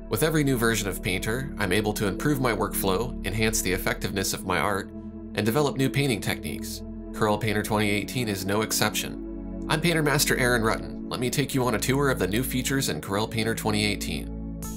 With every new version of Painter, I'm able to improve my workflow, enhance the effectiveness of my art, and develop new painting techniques. Corel Painter 2018 is no exception. I'm Painter Master Aaron Rutten. Let me take you on a tour of the new features in Corel Painter 2018.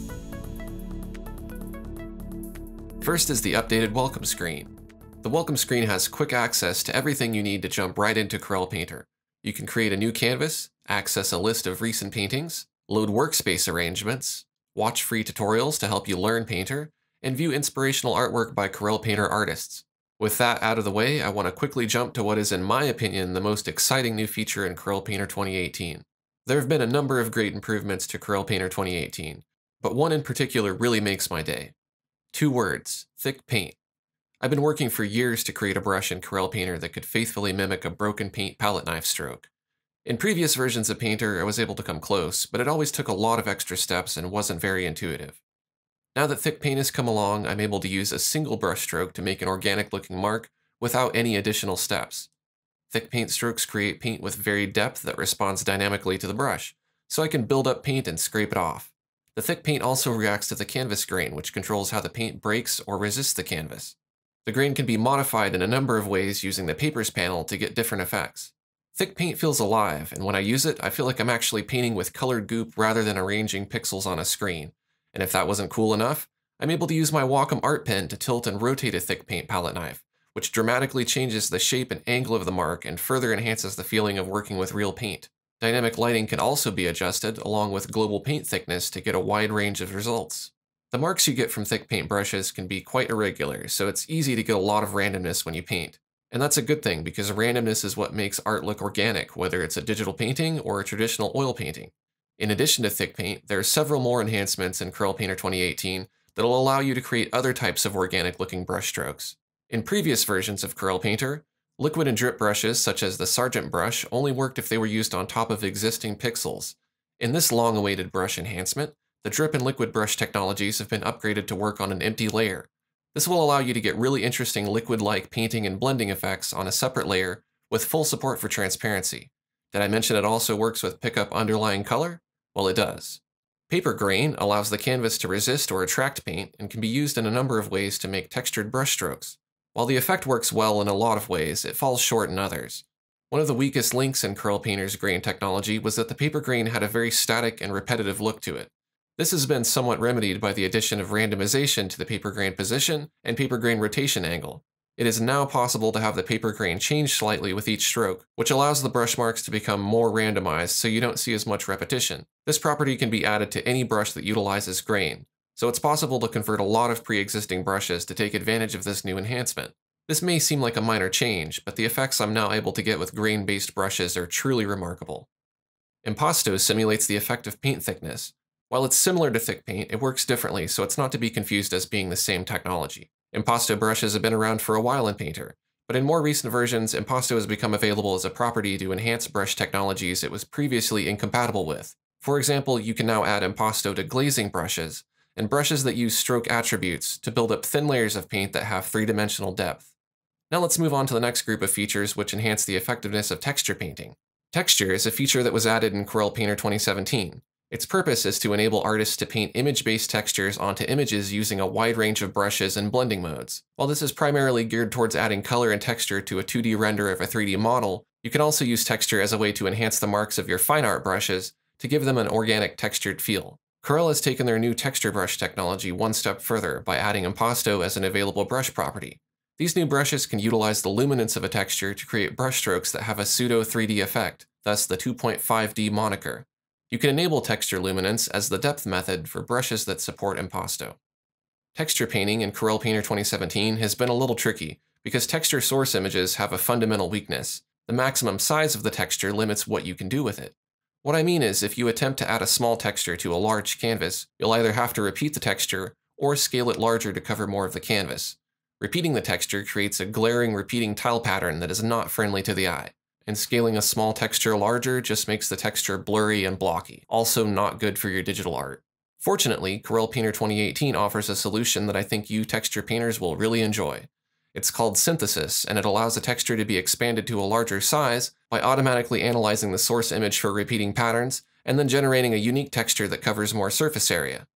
First is the updated welcome screen. The welcome screen has quick access to everything you need to jump right into Corel Painter. You can create a new canvas, access a list of recent paintings, load workspace arrangements, watch free tutorials to help you learn Painter, and view inspirational artwork by Corel Painter artists. With that out of the way, I want to quickly jump to what is, in my opinion, the most exciting new feature in Corel Painter 2018. There have been a number of great improvements to Corel Painter 2018, but one in particular really makes my day. 2 words: thick paint. I've been working for years to create a brush in Corel Painter that could faithfully mimic a broken paint palette knife stroke. In previous versions of Painter, I was able to come close, but it always took a lot of extra steps and wasn't very intuitive. Now that thick paint has come along, I'm able to use a single brush stroke to make an organic-looking mark without any additional steps. Thick paint strokes create paint with varied depth that responds dynamically to the brush, so I can build up paint and scrape it off. The thick paint also reacts to the canvas grain, which controls how the paint breaks or resists the canvas. The grain can be modified in a number of ways using the Papers panel to get different effects. Thick paint feels alive, and when I use it, I feel like I'm actually painting with colored goop rather than arranging pixels on a screen. And if that wasn't cool enough, I'm able to use my Wacom art pen to tilt and rotate a thick paint palette knife, which dramatically changes the shape and angle of the mark and further enhances the feeling of working with real paint. Dynamic lighting can also be adjusted, along with global paint thickness, to get a wide range of results. The marks you get from thick paint brushes can be quite irregular, so it's easy to get a lot of randomness when you paint. And that's a good thing, because randomness is what makes art look organic, whether it's a digital painting or a traditional oil painting. In addition to thick paint, there are several more enhancements in Corel Painter 2018 that'll allow you to create other types of organic-looking brush strokes. In previous versions of Corel Painter, liquid and drip brushes, such as the Sargent brush, only worked if they were used on top of existing pixels. In this long-awaited brush enhancement, the drip and liquid brush technologies have been upgraded to work on an empty layer. This will allow you to get really interesting liquid-like painting and blending effects on a separate layer with full support for transparency. Did I mention it also works with pickup underlying color? Well, it does. Paper grain allows the canvas to resist or attract paint and can be used in a number of ways to make textured brush strokes. While the effect works well in a lot of ways, it falls short in others. One of the weakest links in Corel Painter's grain technology was that the paper grain had a very static and repetitive look to it. This has been somewhat remedied by the addition of randomization to the paper grain position and paper grain rotation angle. It is now possible to have the paper grain change slightly with each stroke, which allows the brush marks to become more randomized so you don't see as much repetition. This property can be added to any brush that utilizes grain, so it's possible to convert a lot of pre-existing brushes to take advantage of this new enhancement. This may seem like a minor change, but the effects I'm now able to get with grain-based brushes are truly remarkable. Impasto simulates the effect of paint thickness. While it's similar to thick paint, it works differently, so it's not to be confused as being the same technology. Impasto brushes have been around for a while in Painter, but in more recent versions, Impasto has become available as a property to enhance brush technologies it was previously incompatible with. For example, you can now add Impasto to glazing brushes, and brushes that use stroke attributes to build up thin layers of paint that have 3-dimensional depth. Now let's move on to the next group of features which enhance the effectiveness of texture painting. Texture is a feature that was added in Corel Painter 2017. Its purpose is to enable artists to paint image-based textures onto images using a wide range of brushes and blending modes. While this is primarily geared towards adding color and texture to a 2D render of a 3D model, you can also use texture as a way to enhance the marks of your fine art brushes to give them an organic textured feel. Corel has taken their new texture brush technology one step further by adding Impasto as an available brush property. These new brushes can utilize the luminance of a texture to create brushstrokes that have a pseudo 3D effect, thus the 2.5D moniker. You can enable texture luminance as the depth method for brushes that support Impasto. Texture painting in Corel Painter 2017 has been a little tricky because texture source images have a fundamental weakness. The maximum size of the texture limits what you can do with it. What I mean is, if you attempt to add a small texture to a large canvas, you'll either have to repeat the texture or scale it larger to cover more of the canvas. Repeating the texture creates a glaring repeating tile pattern that is not friendly to the eye. And scaling a small texture larger just makes the texture blurry and blocky, also not good for your digital art. Fortunately, Corel Painter 2018 offers a solution that I think you texture painters will really enjoy. It's called synthesis, and it allows a texture to be expanded to a larger size by automatically analyzing the source image for repeating patterns, and then generating a unique texture that covers more surface area.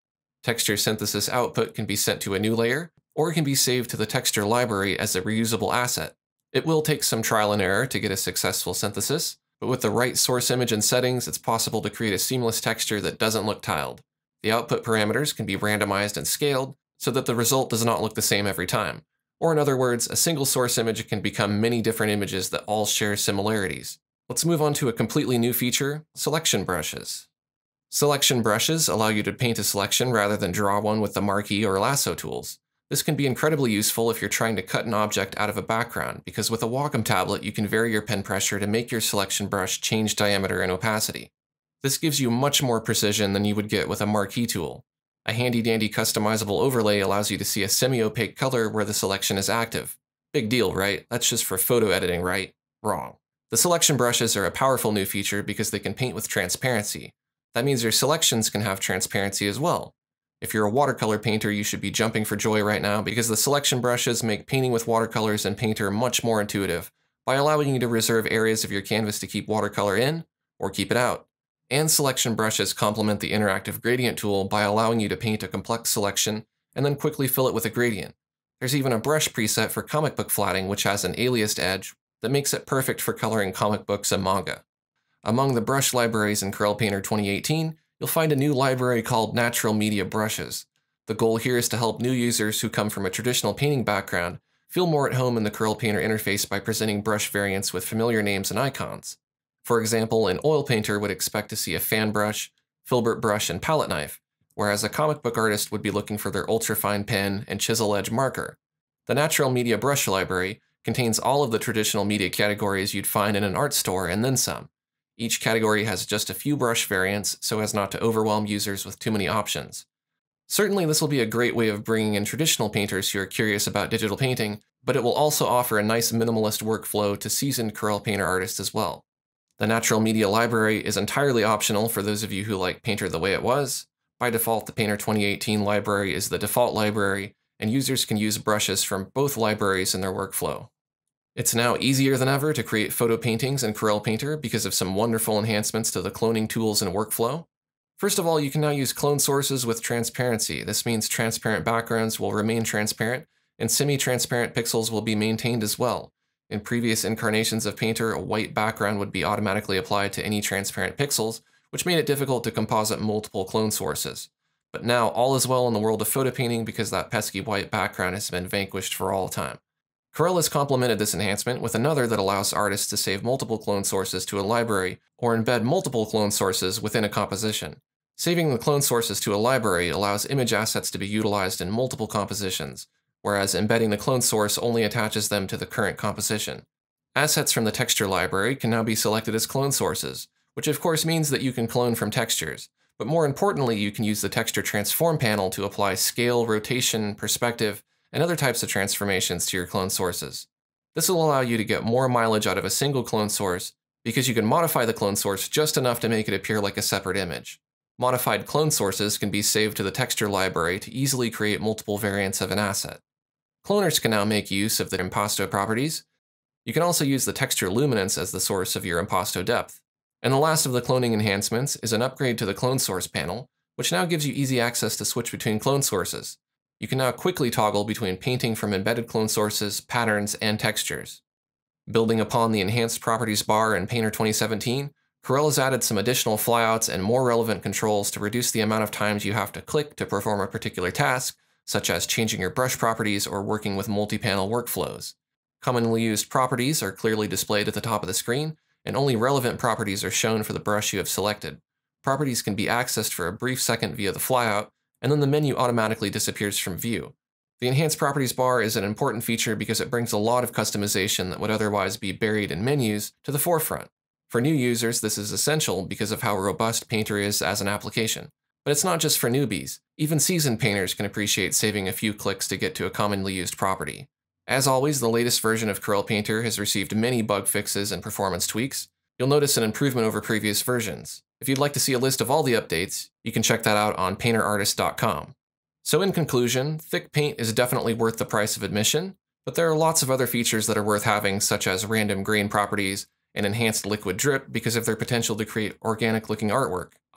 Texture synthesis output can be sent to a new layer, or it can be saved to the texture library as a reusable asset. It will take some trial and error to get a successful synthesis, but with the right source image and settings, it's possible to create a seamless texture that doesn't look tiled. The output parameters can be randomized and scaled so that the result does not look the same every time. Or in other words, a single source image can become many different images that all share similarities. Let's move on to a completely new feature, selection brushes. Selection brushes allow you to paint a selection rather than draw one with the marquee or lasso tools. This can be incredibly useful if you're trying to cut an object out of a background, because with a Wacom tablet you can vary your pen pressure to make your selection brush change diameter and opacity. This gives you much more precision than you would get with a marquee tool. A handy-dandy customizable overlay allows you to see a semi-opaque color where the selection is active. Big deal, right? That's just for photo editing, right? Wrong. The selection brushes are a powerful new feature because they can paint with transparency. That means your selections can have transparency as well. If you're a watercolor painter, you should be jumping for joy right now because the selection brushes make painting with watercolors in Painter much more intuitive by allowing you to reserve areas of your canvas to keep watercolor in or keep it out. And selection brushes complement the interactive gradient tool by allowing you to paint a complex selection and then quickly fill it with a gradient. There's even a brush preset for comic book flatting which has an aliased edge that makes it perfect for coloring comic books and manga. Among the brush libraries in Corel Painter 2018, you'll find a new library called Natural Media Brushes. The goal here is to help new users who come from a traditional painting background feel more at home in the Corel Painter interface by presenting brush variants with familiar names and icons. For example, an oil painter would expect to see a fan brush, filbert brush, and palette knife, whereas a comic book artist would be looking for their ultrafine pen and chisel edge marker. The Natural Media Brush library contains all of the traditional media categories you'd find in an art store and then some. Each category has just a few brush variants so as not to overwhelm users with too many options. Certainly this will be a great way of bringing in traditional painters who are curious about digital painting, but it will also offer a nice minimalist workflow to seasoned Corel Painter artists as well. The Natural Media Library is entirely optional for those of you who like Painter the way it was. By default, the Painter 2018 library is the default library, and users can use brushes from both libraries in their workflow. It's now easier than ever to create photo paintings in Corel Painter because of some wonderful enhancements to the cloning tools and workflow. First of all, you can now use clone sources with transparency. This means transparent backgrounds will remain transparent, and semi-transparent pixels will be maintained as well. In previous incarnations of Painter, a white background would be automatically applied to any transparent pixels, which made it difficult to composite multiple clone sources. But now all is well in the world of photo painting because that pesky white background has been vanquished for all time. Corel has complemented this enhancement with another that allows artists to save multiple clone sources to a library or embed multiple clone sources within a composition. Saving the clone sources to a library allows image assets to be utilized in multiple compositions, whereas embedding the clone source only attaches them to the current composition. Assets from the texture library can now be selected as clone sources, which of course means that you can clone from textures, but more importantly you can use the texture transform panel to apply scale, rotation, perspective, and other types of transformations to your clone sources. This will allow you to get more mileage out of a single clone source because you can modify the clone source just enough to make it appear like a separate image. Modified clone sources can be saved to the texture library to easily create multiple variants of an asset. Cloners can now make use of the impasto properties. You can also use the texture luminance as the source of your impasto depth. And the last of the cloning enhancements is an upgrade to the clone source panel, which now gives you easy access to switch between clone sources. You can now quickly toggle between painting from embedded clone sources, patterns, and textures. Building upon the enhanced properties bar in Painter 2017, Corel has added some additional flyouts and more relevant controls to reduce the amount of times you have to click to perform a particular task, such as changing your brush properties or working with multi-panel workflows. Commonly used properties are clearly displayed at the top of the screen, and only relevant properties are shown for the brush you have selected. Properties can be accessed for a brief second via the flyout, and then the menu automatically disappears from view. The Enhanced Properties bar is an important feature because it brings a lot of customization that would otherwise be buried in menus to the forefront. For new users, this is essential because of how robust Painter is as an application. But it's not just for newbies. Even seasoned painters can appreciate saving a few clicks to get to a commonly used property. As always, the latest version of Corel Painter has received many bug fixes and performance tweaks. You'll notice an improvement over previous versions. If you'd like to see a list of all the updates, you can check that out on painterartist.com. So in conclusion, thick paint is definitely worth the price of admission, but there are lots of other features that are worth having, such as random grain properties and enhanced liquid drip because of their potential to create organic-looking artwork.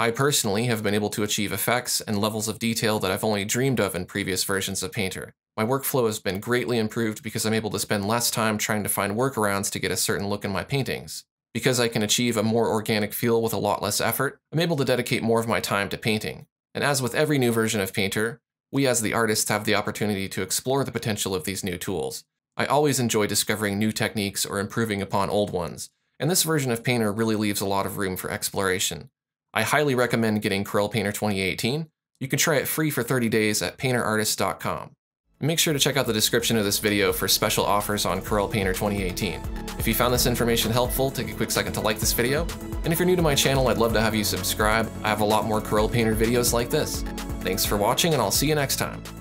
I personally have been able to achieve effects and levels of detail that I've only dreamed of in previous versions of Painter. My workflow has been greatly improved because I'm able to spend less time trying to find workarounds to get a certain look in my paintings. Because I can achieve a more organic feel with a lot less effort, I'm able to dedicate more of my time to painting. And as with every new version of Painter, we as the artists have the opportunity to explore the potential of these new tools. I always enjoy discovering new techniques or improving upon old ones, and this version of Painter really leaves a lot of room for exploration. I highly recommend getting Corel Painter 2018. You can try it free for 30 days at painterartist.com. Make sure to check out the description of this video for special offers on Corel Painter 2018. If you found this information helpful, take a quick second to like this video. And if you're new to my channel, I'd love to have you subscribe. I have a lot more Corel Painter videos like this. Thanks for watching, and I'll see you next time.